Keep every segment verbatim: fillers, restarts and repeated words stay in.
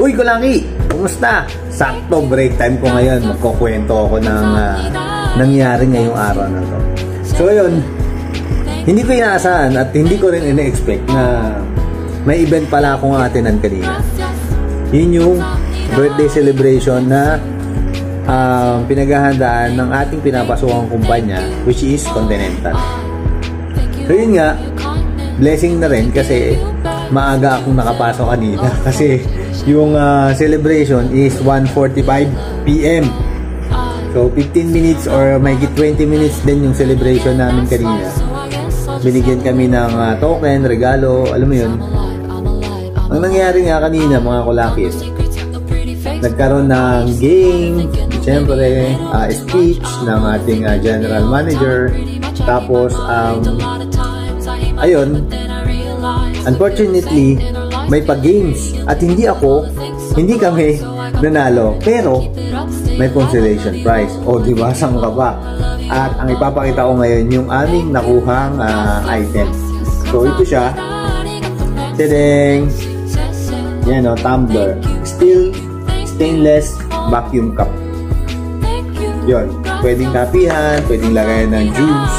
Uy, Kulaki! Kumusta? Sakto break time ko ngayon. Magkukwento ako ng uh, nangyari ngayong araw na to. So yun, hindi ko inaasahan at hindi ko rin ina-expect na may event pala akong atinan kanina. Yun yung birthday celebration na uh, pinaghahandaan ng ating pinapasukang kumpanya, which is Continental. So yun nga, blessing na rin kasi maaga akong nakapasok kanina kasi yung uh, celebration is one forty-five p m So fifteen minutes or mayigit twenty minutes din yung celebration namin kanina. Binigyan kami ng uh, token, regalo, alam mo yun. Ang nangyari nga kanina mga kulakis, nagkaroon ng game, siyempre uh, speech ng ating uh, general manager. Tapos um, ayun, unfortunately may pa-games at hindi ako, hindi kami nanalo, pero may consolation prize. O diba, sang ka ba? At ang ipapakita ko ngayon yung aming nakuhang uh, item. So ito siya, tadang, yan o, tumbler, steel stainless vacuum cup. Yun, pwedeng kapihan, pwedeng lagayan ng juice.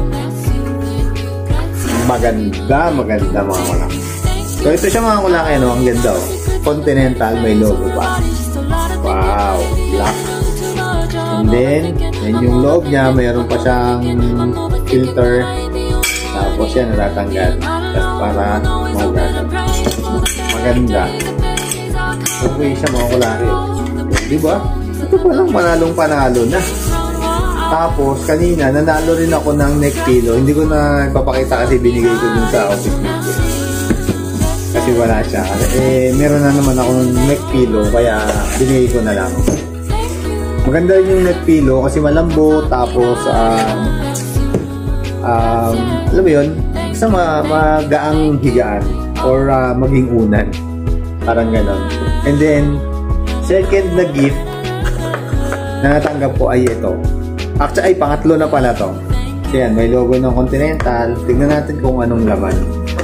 Maganda, maganda mga kulaki. So ito siya mga kulaki, no? Ang ganda, oh. Continental, may logo pa. Wow, black. And then, yan yung loob niya, mayroon pa siyang filter. Tapos yan, natatanggal. Tapos para mahugasan. Maganda. Okay siya mga kulaki. Diba? Ito palang manalong panalo na. Tapos, kanina, nanalo rin ako ng neck pillow. Hindi ko na ipapakita kasi binigay ko dun sa office mate. Kasi wala siya. Eh, meron na naman ako ng neck pillow, kaya binigay ko na lang. Maganda rin yung neck pillow kasi malambot. Tapos, um, um, alam mo yun, isa magaang higaan or uh, maging unan. Parang ganon. And then, second na gift na natanggap ko ay ito. Actually, ay pangatlo na pala to. So yan, may logo ng Continental. Tignan natin kung anong laman.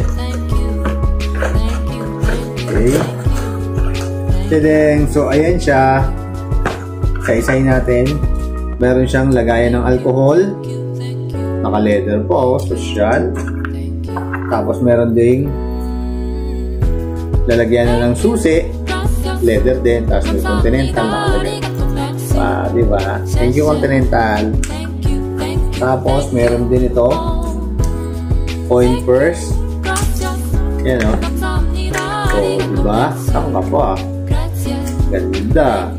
Okay. Tadang! So ayan siya. Isa-isay natin. Meron siyang lagayan ng alcohol. Naka-leather po. Social. Tapos meron ding lalagyan na ng susi. Leather din. Tapos may Continental nakalagay. Ah, diba? Thank you, Continental. Tapos, meron din ito. Coin purse. Yan, o. So, diba? Saka po, ah. Ganda.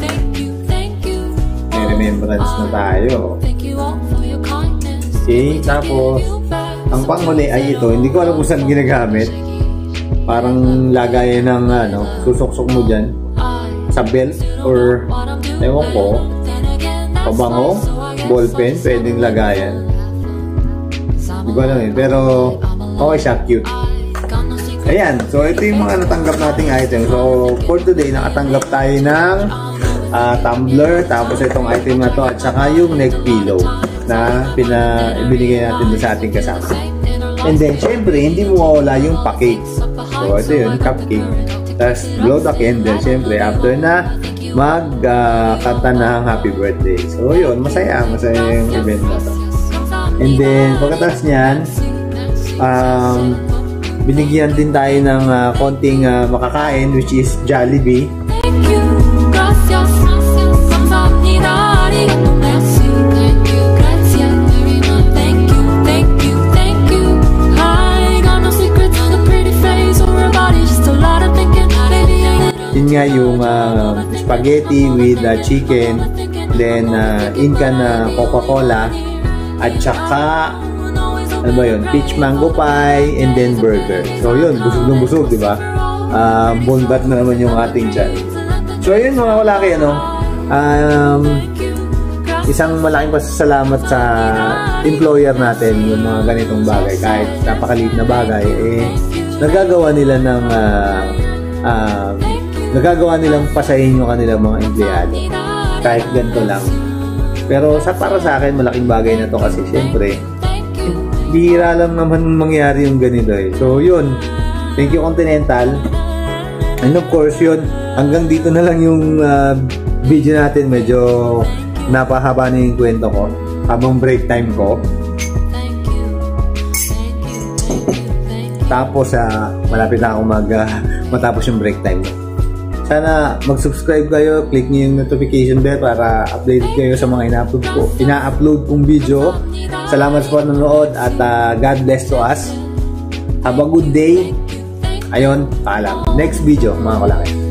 May remembrance na tayo. Okay, tapos, ang panghuli ay ito. Hindi ko alam kung saan ginagamit. Parang lagayan ng, ano, susok-sok mo dyan. Sa belt or ewan ko, pabango, ballpen, pwedeng lagayan. Di ba lang yun? Pero okay siya, cute. Ayan, so ito yung mga natanggap nating item. So for today, nakatanggap tayo ng uh, tumbler, tapos itong item na to at saka yung neck pillow na pinibinigay natin sa ating kasama. And then syempre, hindi mo mawala yung pa-cake. So ito yun, cupcake. Tapos blow the candle, syempre after na magkanta uh, ng happy birthday. So yun, masaya, masaya yung event na to. And then pagkatapos nyan, um, binigyan din tayo ng uh, konting uh, makakain, which is Jollibee. Yun nga yung uh, spaghetti with uh, chicken, then uh, inka na Coca-Cola, at saka ano ba yun, peach mango pie, and then burger. So yun, busog ng busog, di ba? Uh, bonbat na naman yung ating chan. So yun mga kalaki, ano, um, isang malaking pasasalamat sa employer natin yung mga ganitong bagay. Kahit napakaliit na bagay, eh, nagagawa nila ng uh, uh, nagagawa nilang pasahin yung kanilang mga empleyado kahit ganito lang. Pero sa para sa akin, malaking bagay na to kasi syempre bihira lang naman mangyari yung ganito eh. So yun, thank you Continental. And of course yun, hanggang dito na lang yung uh, video natin. Medyo napahaba na yung kwento ko habang break time ko. Tapos uh, malapit na ako mag uh, matapos yung break time. Sana mag-subscribe kayo, click niyo yung notification bell para updated kayo sa mga ina-upload ko, ina-upload kong video. Salamat sa panonood at uh, God bless to us. Have a good day. Ayun, paalam. Next video, mga kalaki.